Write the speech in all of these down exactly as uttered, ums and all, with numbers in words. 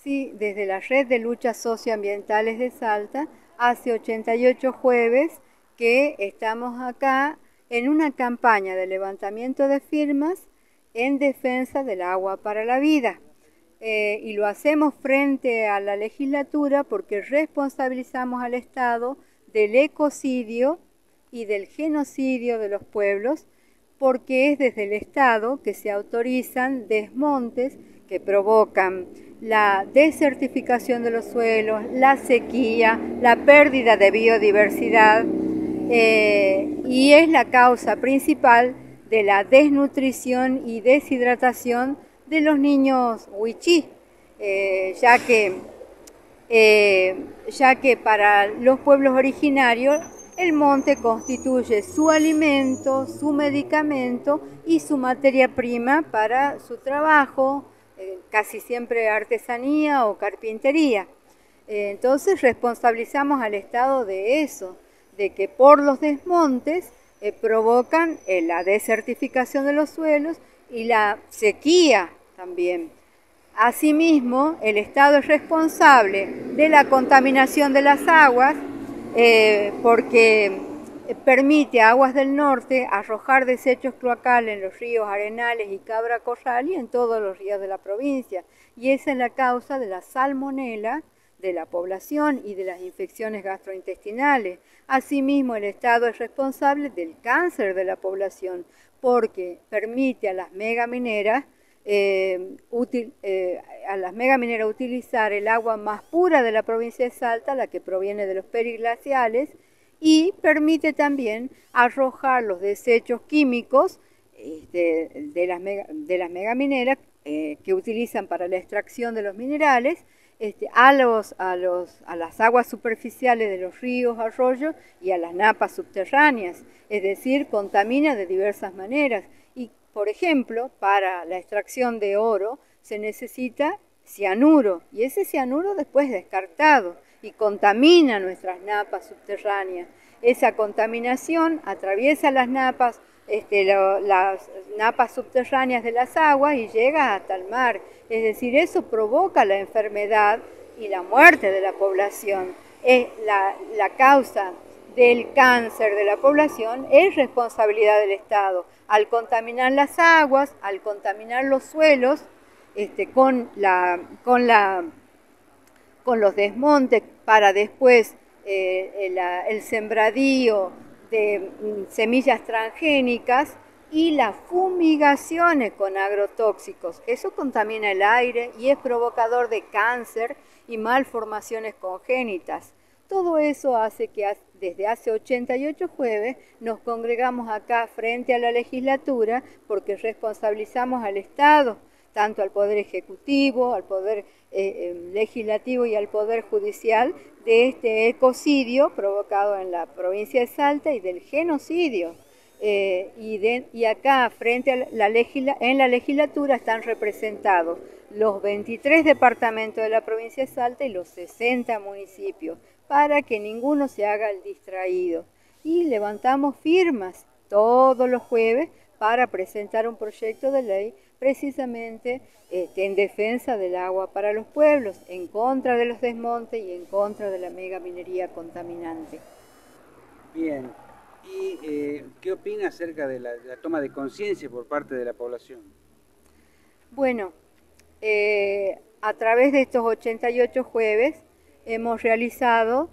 Sí, desde la Red de Luchas Socioambientales de Salta, hace ochenta y ocho jueves que estamos acá en una campaña de levantamiento de firmas en defensa del agua para la vida. Eh, y lo hacemos frente a la legislatura porque responsabilizamos al Estado del ecocidio y del genocidio de los pueblos, porque es desde el Estado que se autorizan desmontes que provocan la desertificación de los suelos, la sequía, la pérdida de biodiversidad, eh, y es la causa principal de la desnutrición y deshidratación de los niños wichí, eh, ya que, eh, ya que para los pueblos originarios el monte constituye su alimento, su medicamento y su materia prima para su trabajo, eh, casi siempre artesanía o carpintería. Eh, entonces responsabilizamos al Estado de eso, de que por los desmontes eh, provocan eh, la desertificación de los suelos y la sequía también. Asimismo, el Estado es responsable de la contaminación de las aguas, eh, porque permite a Aguas del Norte arrojar desechos cloacales en los ríos Arenales y Cabra Corral y en todos los ríos de la provincia. Y esa es la causa de la salmonela de la población y de las infecciones gastrointestinales. Asimismo, el Estado es responsable del cáncer de la población porque permite a las megamineras Eh, útil, eh, a las megamineras utilizar el agua más pura de la provincia de Salta, la que proviene de los periglaciales, y permite también arrojar los desechos químicos este, de, las mega, de las megamineras eh, que utilizan para la extracción de los minerales este, a, los, a, los, a las aguas superficiales de los ríos, arroyos y a las napas subterráneas, es decir, contamina de diversas maneras. Y por ejemplo, para la extracción de oro se necesita cianuro y ese cianuro después es descartado y contamina nuestras napas subterráneas. Esa contaminación atraviesa las napas, este, lo, las napas subterráneas de las aguas y llega hasta el mar. Es decir, eso provoca la enfermedad y la muerte de la población. Es la, la causa del cáncer de la población es responsabilidad del Estado. Al contaminar las aguas, al contaminar los suelos, este, con, la, con, la, con los desmontes para después eh, el, el sembradío de semillas transgénicas y las fumigaciones con agrotóxicos. Eso contamina el aire y es provocador de cáncer y malformaciones congénitas. Todo eso hace que desde hace ochenta y ocho jueves nos congregamos acá frente a la legislatura porque responsabilizamos al Estado, tanto al Poder Ejecutivo, al Poder eh, Legislativo y al Poder Judicial, de este ecocidio provocado en la provincia de Salta y del genocidio. Eh, y, de, y acá frente a la legisla, en la legislatura están representados los veintitrés departamentos de la provincia de Salta y los sesenta municipios, para que ninguno se haga el distraído. Y levantamos firmas todos los jueves para presentar un proyecto de ley precisamente este, en defensa del agua para los pueblos, en contra de los desmontes y en contra de la megaminería contaminante. Bien, ¿y eh, qué opina acerca de la, de la toma de conciencia por parte de la población? Bueno, eh, a través de estos ochenta y ocho jueves hemos realizado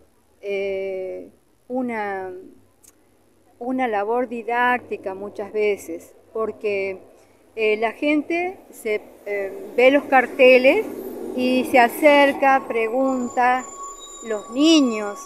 eh, una, una labor didáctica muchas veces, porque eh, la gente se, eh, ve los carteles y se acerca, pregunta, los niños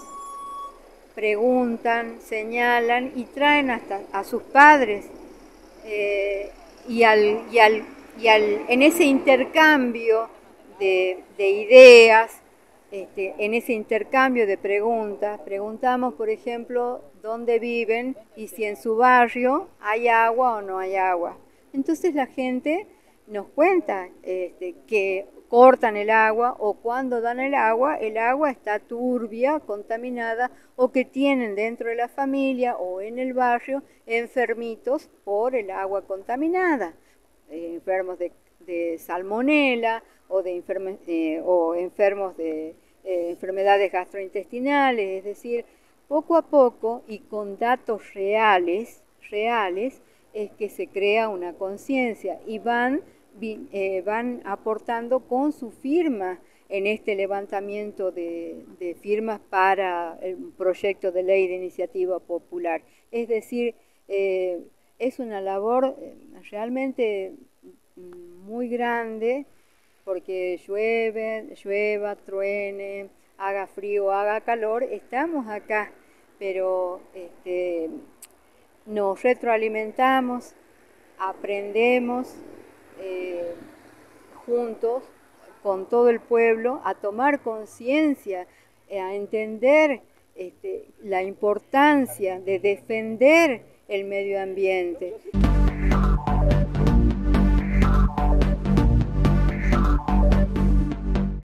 preguntan, señalan y traen hasta a sus padres. Eh, y, al, y, al, y al, en ese intercambio de, de ideas, Este, en ese intercambio de preguntas, preguntamos, por ejemplo, dónde viven y si en su barrio hay agua o no hay agua. Entonces la gente nos cuenta este, que cortan el agua o cuando dan el agua, el agua está turbia, contaminada o que tienen dentro de la familia o en el barrio enfermitos por el agua contaminada, eh, enfermos de, de salmonela o, de enferme, eh, o enfermos de eh, enfermedades gastrointestinales, es decir, poco a poco y con datos reales, reales, es que se crea una conciencia y van, eh, van aportando con su firma en este levantamiento de, de firmas para el proyecto de ley de iniciativa popular. Es decir, eh, es una labor realmente muy grande, porque llueve, llueva, truene, haga frío, haga calor, estamos acá, pero este, nos retroalimentamos, aprendemos eh, juntos con todo el pueblo a tomar conciencia, a entender este, la importancia de defender el medio ambiente.